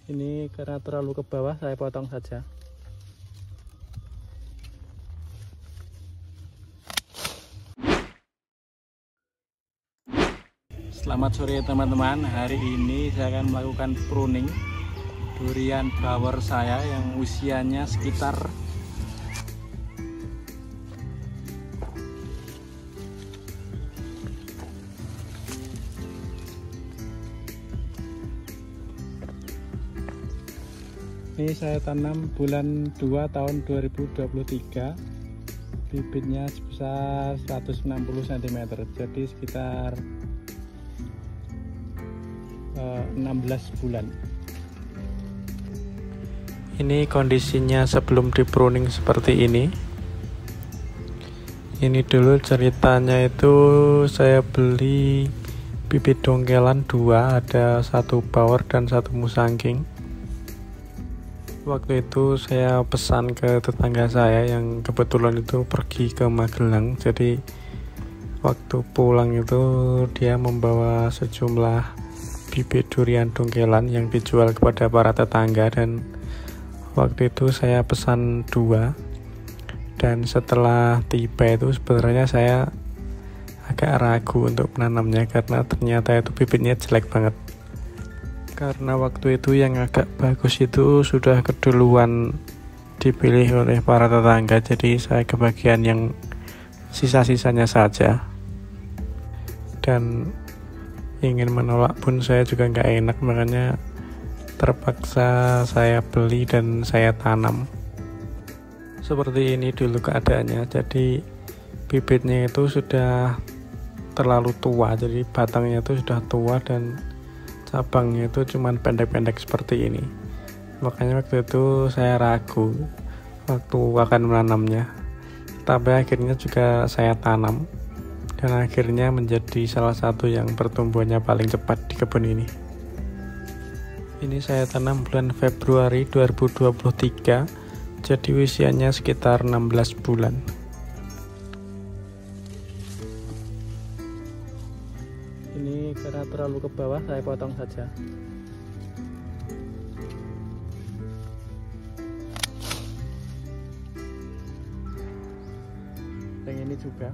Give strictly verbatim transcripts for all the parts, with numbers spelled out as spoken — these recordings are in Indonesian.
Ini karena terlalu ke bawah, saya potong saja. Selamat sore teman-teman. Hari ini saya akan melakukan pruning durian bawor saya yang usianya sekitar ini saya tanam bulan dua tahun dua ribu dua puluh tiga. Bibitnya sebesar seratus enam puluh sentimeter, jadi sekitar eh, enam belas bulan. Ini kondisinya sebelum di pruning seperti ini. Ini dulu ceritanya itu saya beli bibit dongkelan dua, ada satu bawor dan satu musangking. Waktu itu saya pesan ke tetangga saya yang kebetulan itu pergi ke Magelang. Jadi waktu pulang itu dia membawa sejumlah bibit durian dongkelan yang dijual kepada para tetangga, dan waktu itu saya pesan dua. Dan setelah tiba itu sebenarnya saya agak ragu untuk menanamnya karena ternyata itu bibitnya jelek banget. Karena waktu itu yang agak bagus itu sudah keduluan dipilih oleh para tetangga, jadi saya kebagian yang sisa-sisanya saja. Dan ingin menolak pun saya juga nggak enak, makanya terpaksa saya beli dan saya tanam. Seperti ini dulu keadaannya. Jadi bibitnya itu sudah terlalu tua, jadi batangnya itu sudah tua dan cabangnya itu cuman pendek-pendek seperti ini. Makanya waktu itu saya ragu waktu akan menanamnya, tapi akhirnya juga saya tanam dan akhirnya menjadi salah satu yang pertumbuhannya paling cepat di kebun ini. Ini saya tanam bulan Februari dua ribu dua puluh tiga, jadi usianya sekitar enam belas bulan. Ini karena terlalu ke bawah, saya potong saja. Yang ini juga.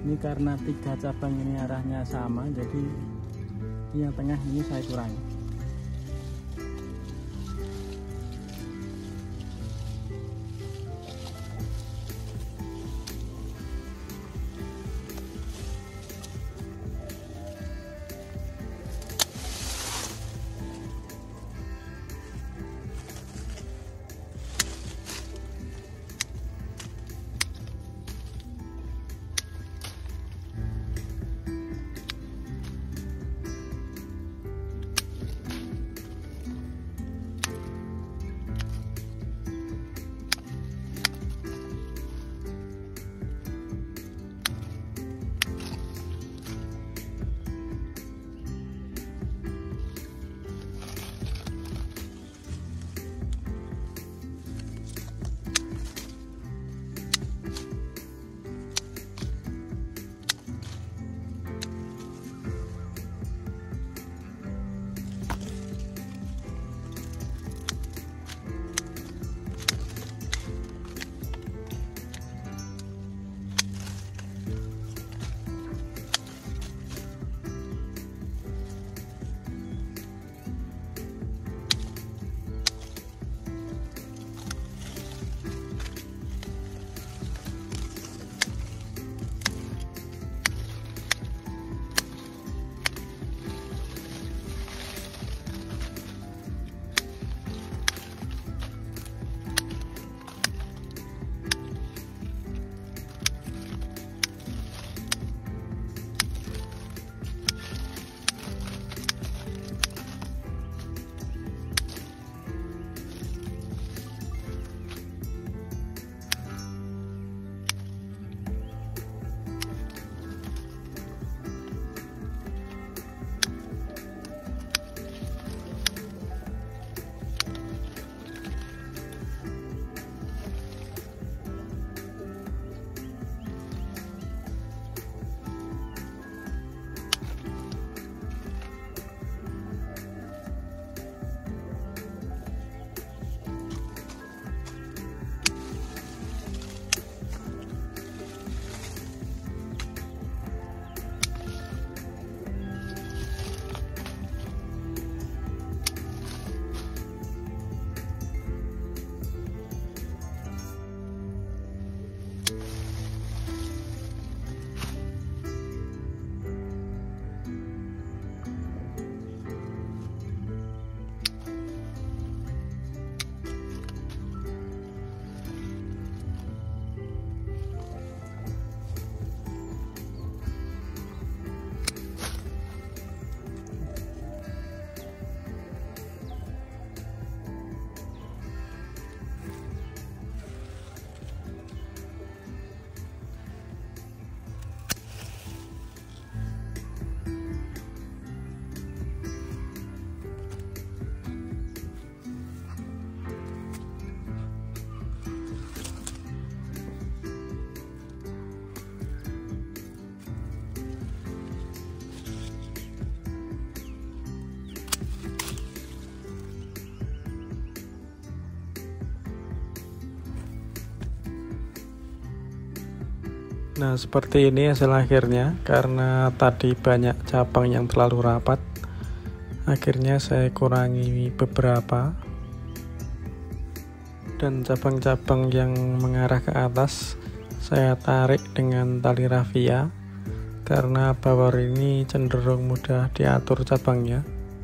Ini karena tiga cabang ini arahnya sama, jadi ini yang tengah ini saya kurangi. Nah, seperti ini hasil akhirnya. Karena tadi banyak cabang yang terlalu rapat, akhirnya saya kurangi beberapa, dan cabang-cabang yang mengarah ke atas saya tarik dengan tali rafia, karena bawor ini cenderung mudah diatur cabangnya.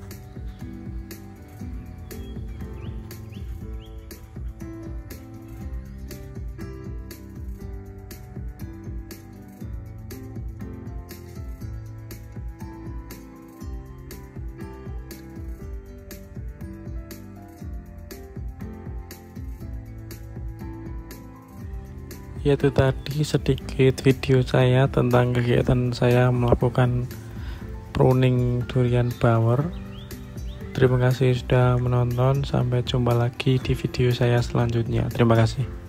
Yaitu tadi sedikit video saya tentang kegiatan saya melakukan pruning durian bawor. Terima kasih sudah menonton, sampai jumpa lagi di video saya selanjutnya. Terima kasih.